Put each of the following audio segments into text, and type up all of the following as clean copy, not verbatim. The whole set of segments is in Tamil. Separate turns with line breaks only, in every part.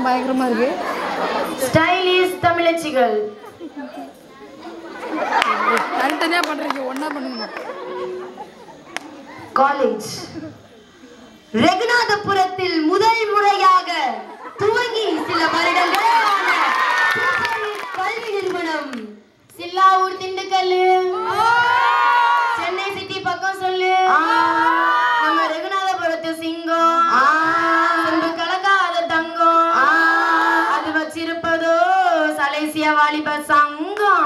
பயங்கரமா இருக்கு.
ஸ்டைலிஷ் தமிழச்சிகள்
தனித்தனியா பண்றீங்க, ஒன்னா பண்ணுங்க.
காலேஜ் ரகுநாதபுரத்தில் முதல் முறையாக துவங்கி சில வருடங்களான கல்வி நிறுவனம். சில்லாவூர், திண்டுக்கல், சென்னை சிட்டி பக்கம் சொல்லு. நம்ம ரகுநாதபுரத்து சிங்கம், அன்பு கலக்காத தங்கம், அது வச்சிருப்பதோ சலேசியா வாலிப சங்கம்.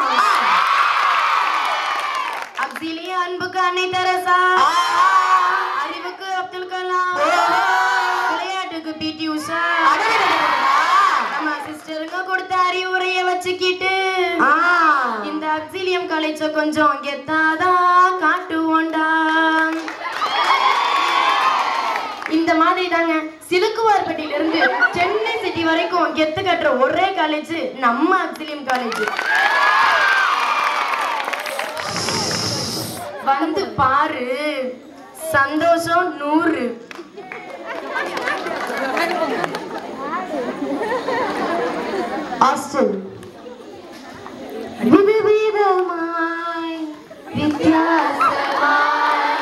அப்சிலிய அன்புக்கு அன்னை தெரசா, அறிவுக்கு அப்துல் கலாம், விளையாட்டுக்கு பிடி உஷா. நம்ம சிஸ்டருங்க கொடுத்த அறிவுரைய வச்சுக்கிட்டு இந்த அக்ஸிலியம் காலேஜ கொஞ்சம் கெத்தாதான் காட்டுவோண்டா. இந்த மாதிரி தாங்க சிலுக்குவார்பட்டியில இருந்து சென்னை சிட்டி வரைக்கும் கெத்து கட்டுற ஒரே காலேஜ் நம்ம அக்ஸிலியம் காலேஜ். வந்து பாரு, சந்தோஷம் 100. ஹாஸ்டல் விதவிதமாய் வித்தியாசமாய்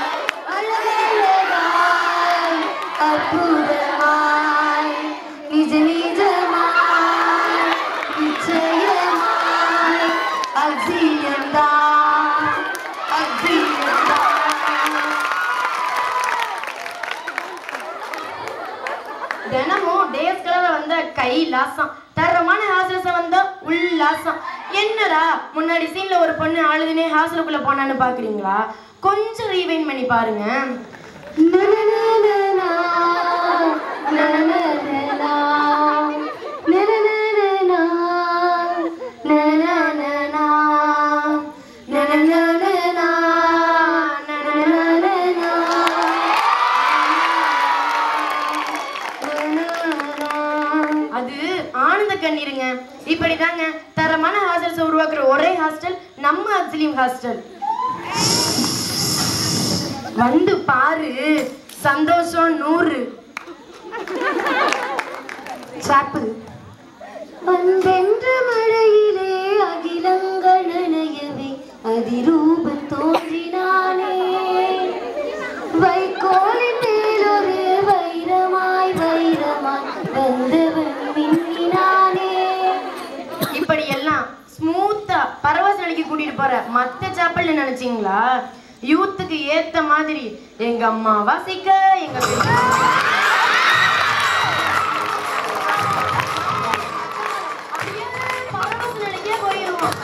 அழகழகாய் அற்புதமாய் நிஜ நிஜமாய் நிச்சயமாய் அக்ஸிலியம்தான் அக்ஸிலியம்தான். தினமும் டேஸ் கலர் வந்த கைலாசம், தரமான ஹாஸ்டல்ஸ் வந்தா உல்லாசம். என்னடா முன்னாடி சீன்ல ஒரு பொண்ணு அழுதுனே ஹாஸ்டலுக்குள்ள போனான்னு பாக்குறீங்களா? கொஞ்சம் ரீவைண்ட் பண்ணி பாருங்க. அது ஆனந்த கண்ணீருங்க. இப்படிதாங்க தரமான ஹாஸ்டல்ஸ் உருவாக்குற ஒரே ஹாஸ்டல் நம்ம அக்ஸிலியம் ஹாஸ்டல். வந்து பாரு, சந்தோஷம் 100. சாப்பிள் வந்தென்ற மழையிலே அகிலங்கள் நனையவே அதிரூபம் தோன்றினானே, வைக்கோலின் மேலொரு வைரமாய் வைரமாய் வந்தவன் மின்னினானே. இப்படி எல்லாம் ஸ்மூத்தா பரவச நிலைக்கு கூட்டிட்டு போற மத்த சாப்பல்னு நினைச்சீங்களா? யூத்துக்கு ஏத்த மாதிரி எங்க அம்மா வாசிக்க, எங்க பரவச நிலைக்கே போயிருவோம்.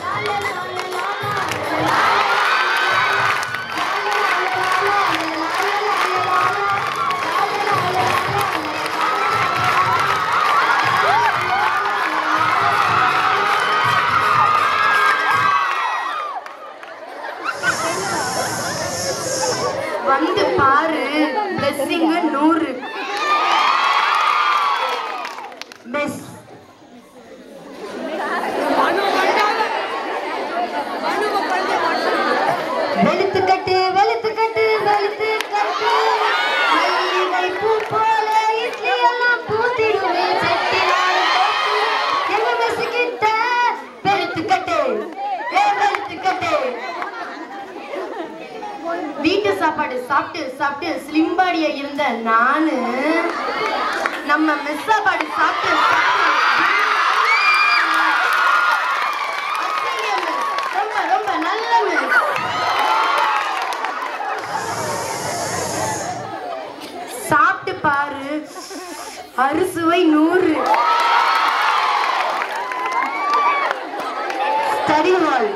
வந்து பாரு, பிளெஸிங் 100. பெஸ் வெளுத்து கட்டு வெளுத்து கட்டு வெளுத்து கட்டு, மல்லிகை பூ போல இட்லி எல்லாம் பூத்திடுவே செட்டினால எங்க மெஸ் கிட்ட வெளுத்து கட்டு வெளுத்து கட்டு. வீட்டு சாப்பாடு சாப்பிட்டு சாப்பிட்டு ஸ்லிம் பாடியா இருந்த நானு நம்ம மெஸ் சாப்பாடு சாப்பிட்டு ரொம்ப ரொம்ப நல்ல மெஸ். சாப்பிட்டு பாரு, அறுசுவை 100. ஸ்டடி ஹால்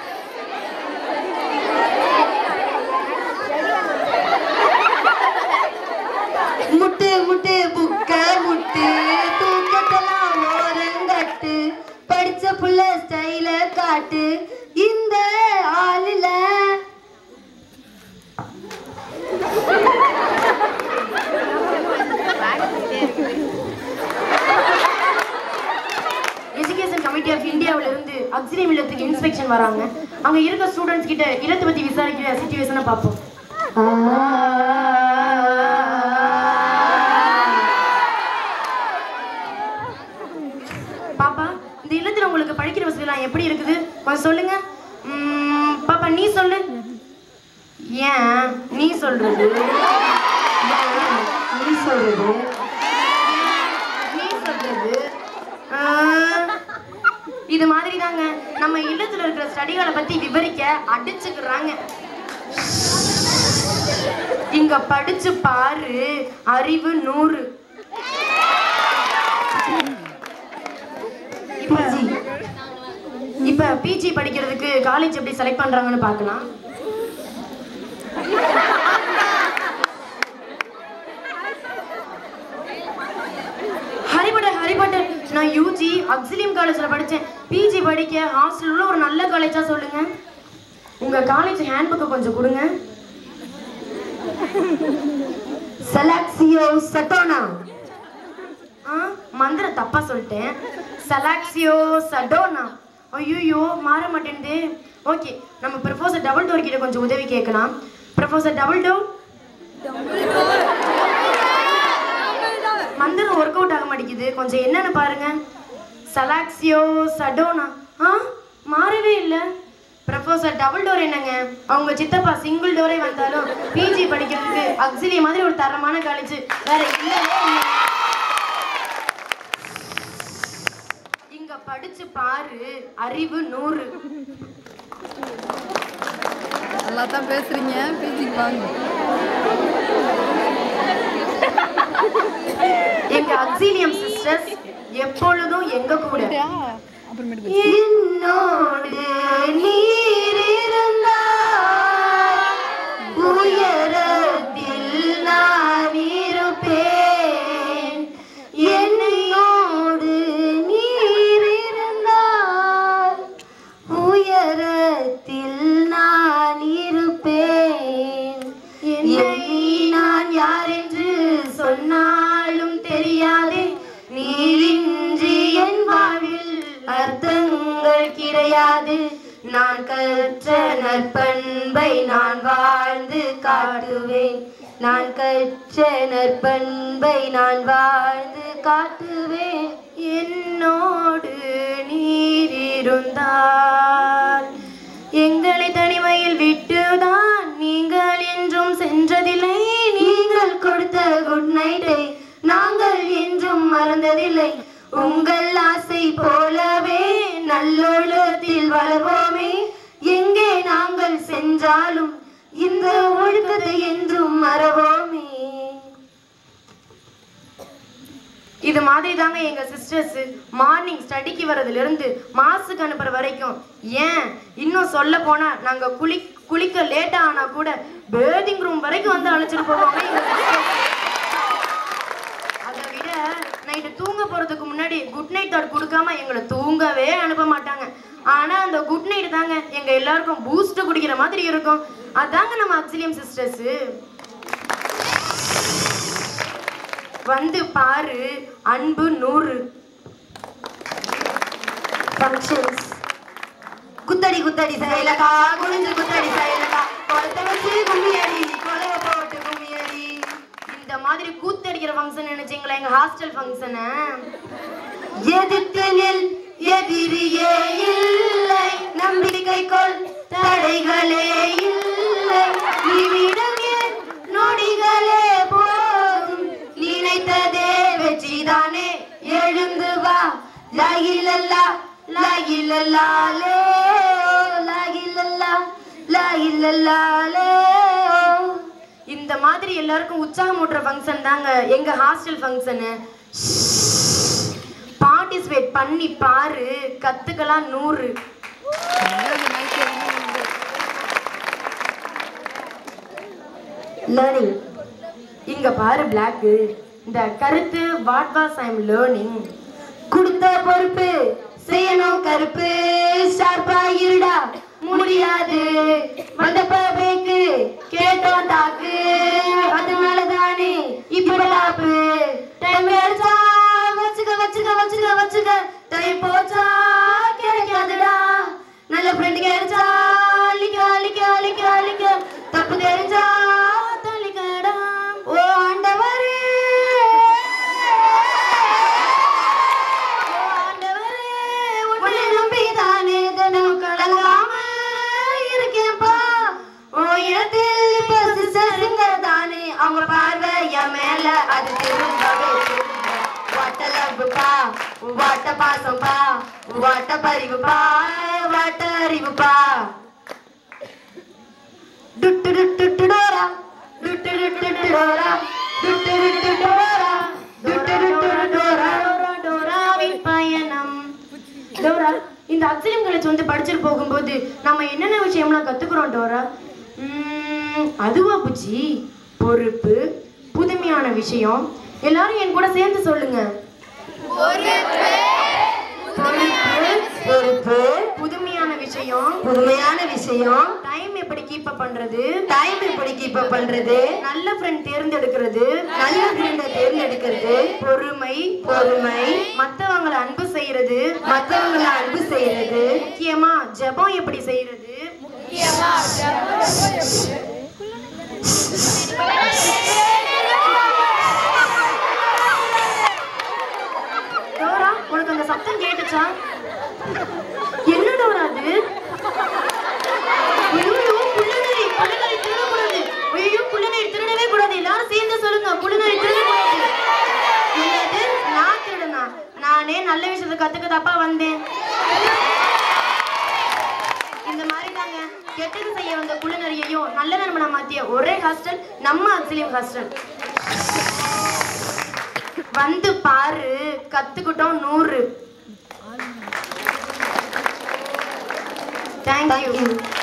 முட்டு முட்டு புக்க முட்டு தூக்கத்தெல்லாம் ஓரங்கட்டு, படிச்ச புள்ள ஸ்டைல காட்டு இந்த ஆளுல. எஜுகேஷன் கமிட்டி ஆஃப் இந்தியாவில இருந்து அக்ஸிலியம் இல்லத்துக்கு இன்ஸ்பெக்ஷன் வராங்க. அங்க இருக்க ஸ்டூடெண்ட்ஸ் கிட்ட இல்லத்தை பத்தி விசாரிக்கிற சிச்சுவேஷனை பார்ப்போம். படிக்கலாம் எப்படி இருக்குது கொஞ்சம் சொல்லுங்க. பாப்பா நீ சொல்லு. ஏன் நீ சொல்றது? நீ சொல்றது இது மாதிரி தாங்க நம்ம இல்லத்துல இருக்கிற ஸ்டடிகளை பத்தி விவரிக்க அடிச்சுக்கிறாங்க. இங்க படிச்சு பாரு, அறிவு 100. இப்ப பிஜி படிக்கிறதுக்கு காலேஜ் எப்படி செலக்ட் பண்றாங்கன்னு பார்க்கலாம். ஹரிபட்ட நான் யூஜி அக்ஸிலியம் காலேஜ்ல படிச்சேன். பிஜி படிக்க ஹாஸ்டல்ல ஒரு நல்ல காலேஜா சொல்லுங்க. உங்க காலேஜ் ஹேண்ட்புக்கை கொஞ்சம் கொடுங்க. செலக்சியோ சட்டோனா. மந்திர தப்பா சொல்லிட்டேன். செலக்சியோ சடோனா. ஐயோ மாற மாட்டேங்குது. ஓகே, நம்ம ப்ரொஃபசர் டபுள் டோர் கிட்ட கொஞ்சம் உதவி கேட்கலாம். ப்ரொஃபசர் டபுள் டோர், மந்திரம் ஒர்க் அவுட் ஆக மாட்டேங்குது, கொஞ்சம் என்னன்னு பாருங்க. செலக்சியோ சடோனா. மாறவே இல்லை. ப்ரொஃபசர் டபுள் டோர் என்னங்க, அவங்க சித்தப்பா சிங்கிள் டோரே வந்தாலும் பிஜி படிக்கிறதுக்கு அக்ஸிலியம் மாதிரி ஒரு தரமான காலேஜ் வேற இல்லவே இல்லை. இங்க படிச்சு பாரு, அறிவு 100.
நல்லா தான் பேசுறீங்க, பிஜி பாருங்க.
எங்க அக்ஸிலியம் சிஸ்டர்ஸ் எப்பொழுதும் எங்க கூட. என்னோடு நீர் இருந்தால் உயரத்தில் நான் இருப்பேன். என்னோடு நீர் இருந்தால் உயரத்தில் நான் இருப்பேன். என்னை நான் யார் என்று சொன்னாலும் தெரியாதே. நீரின்றி என் வாழ்வில் அர்த்தங்கள் கிடையாது. நான் கற்ற நற்பண்பை நான் வாழ்ந்து காட்டுவேன். நான் கற்ற நற்பண்பை நான் வாழ்ந்து காட்டுவேன். என்னோடு நீர் இருந்தால் எங்களை தனிமையில் விட்டுதான் நீங்கள் என்றும் சென்றதில்லை. நீங்கள் கொடுத்த குட் நைட்டை நாங்கள் என்றும் மறந்ததில்லை. உங்கள் ஆசை போலவே நல்லொழுக்கத்தில் வளர்வோமே. எங்கே நாங்கள் சென்றாலும் இந்த ஒழுக்கத்தை என்றும் மறவோமே. இது மாதிரி தாங்க எங்க சிஸ்டர்ஸ் மார்னிங் ஸ்டடிக்கு வர்றதுல இருந்து மாசுக்கு அனுப்புற வரைக்கும், ஏன் இன்னும் சொல்ல போனா நாங்க குளிக்க லேட்டா ஆனா கூட பேர்திங் ரூம் வரைக்கும் வந்து அழைச்சிட்டு போவாங்க எங்க சிஸ்டர்ஸ். அதை விட நைட்டு தூங்க போறதுக்கு முன்னாடி குட் நைட் தாட் கொடுக்காம எங்களை தூங்கவே அனுப்ப மாட்டாங்க. ஆனா அந்த குட் நைட் தாங்க எங்க எல்லாருக்கும் பூஸ்ட் குடிக்கிற மாதிரி இருக்கும். அதாங்க நம்ம அக்ஸிலியம் சிஸ்டர்ஸ். வந்து பாரு, அன்பு 100. ஃபங்க்ஷன்ஸ் குத்தடி குத்தடி சைலகா, குனிஞ்சு குத்தடி சைலகா, கொளத்த வச்சு கும்மியடி, கொலைய போட்டு கும்மியடி. இந்த மாதிரி கூத்தடிக்கிற ஃபங்க்ஷன் நினைச்சீங்களா எங்க ஹாஸ்டல் ஃபங்க்ஷனை? எதிர்த்து நில், எதிரியே இல்லை, நம்பிக்கைக்குள் தடைகளே இல்லை, நிமிடமே நொடிகளே போதும், நினைத்ததே வெற்றிதானே, எழுந்து வா, லாயிலல்லா லாயிலல்லாலே லாயிலல்லா லாயிலல்லாலே. இந்த மாதிரி எல்லாருக்கும் உற்சாகம் ஊட்டுற ஃபங்க்ஷன் தாங்க எங்க ஹாஸ்டல் ஃபங்க்ஷனு. பார்ட்டிசிபேட் பண்ணி பாரு, கத்துக்கலாம் 100. லேர்னிங் இங்க பாரு பிளாக், இந்த கருத்து what was I am learning. கொடுத்த பொறுப்பு செய்யணும் கருப்பு, ஷார்ப்பா இருடா முடியாது, வந்தப்ப பேக்கு கேட்டோம் தாக்கு, அதனால தானே இப்படாப்பு. டைம் வேறச்சா வச்சுக்க வச்சுக்க வச்சுக்க வச்சுக்க, டைம் போச்சா கிடைக்காதுடா, நல்ல ஃப்ரெண்ட் கிடைச்சா அழிக்க அழிக்க அழிக்க அழிக்க, தப்பு தெரிஞ்சா தள்ளிக்கடா. ஓ ஆண்டவரே உன்னை நம்பிதானே
அது திரும்பவே வாட்ட லவ்பா வாட்ட பாசம்பா வாட்ட பரிவுப்பா வாட்ட அறிவுப்பா டுட்டு டுட்டு டோரா டுட்டு டுட்டு டோரா டுட்டு டுட்டு டோரா டுட்டு டுட்டு டோரா
டோராவின் பயணம். டோரா, இந்த அக்ஸலிம் காலேஜ் வந்து படிச்சுட்டு போகும்போது நம்ம என்னென்ன விஷயம்லாம் கத்துக்கிறோம் டோரா? அதுவா புச்சி? பொறுப்பு, புதுமையான விஷயம். எல்லாரும் என் கூட சேர்ந்து சொல்லுங்க.
பொறுப்பு,
புதுமையான விஷயம்,
புதுமையான விஷயம்,
டைம் எப்படி கீப் அப் பண்றது,
டைம் எப்படி கீப் அப் பண்றது,
நல்ல ஃப்ரெண்ட் தேர்ந்தெடுக்கிறது,
நல்ல ஃப்ரெண்டை தேர்ந்தெடுக்கிறது,
பொறுமை,
பொறுமை,
மத்தவங்களை அன்பு செய்யறது,
மற்றவங்களை அன்பு செய்யறது,
முக்கியமா ஜெபம் எப்படி செய்யறது, டோரா, உனக்கு அந்த சத்தம் கேட்டுச்சா? என்ன டோரா அது? ஐயோ, புள்ளிநெறி திருடக்கூடாது. ஐயோ, புள்ளிநெறி திருடவே கூடாது. எல்லாரும் சேர்ந்து சொல்லுங்க, புள்ளிநெறி திருடக்கூடாது. என்னது? நான் திருடனா? நானே நல்ல விஷயத்தை கத்துக்கதாப்பா வந்தேன். இந்த மாதிரி தாங்க கெட்டது செய்ய வந்த புள்ளிநெறியையும் நல்ல நண்பனை மாத்திய ஒரே ஹாஸ்டல் நம்ம அக்ஸலிம் ஹாஸ்டல். வந்து பாரு, கத்துக்கிட்டோம் 100. Thank you.